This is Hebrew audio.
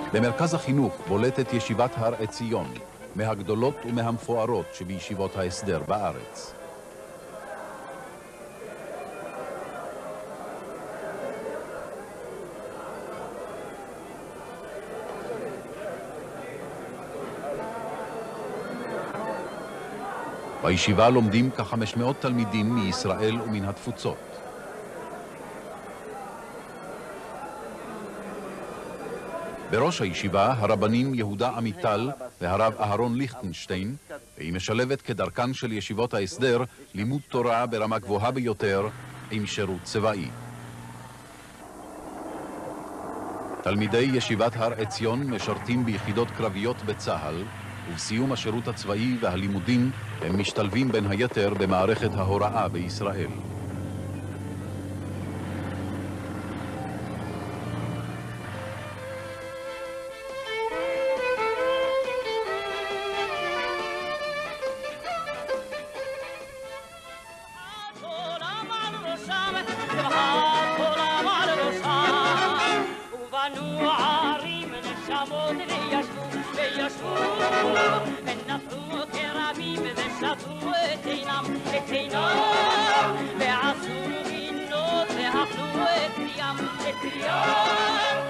במרכז החינוך בולטת ישיבת הר עציון, מהגדולות ומהמפוארות שבישיבות ההסדר בארץ. בישיבה לומדים כ-500 תלמידים מישראל ומן התפוצות. בראש הישיבה הרבנים יהודה עמיטל והרב אהרון ליכטנשטיין, והיא משלבת כדרכן של ישיבות ההסדר לימוד תורה ברמה גבוהה ביותר עם שירות צבאי. תלמידי ישיבת הר עציון משרתים ביחידות קרביות בצה"ל, ובסיום השירות הצבאי והלימודים הם משתלבים בין היתר במערכת ההוראה בישראל. ועשו גינות ואכלו את ים,